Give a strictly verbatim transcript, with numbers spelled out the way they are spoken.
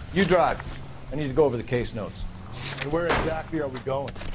You drive. I need to go over the case notes. And where exactly are we going?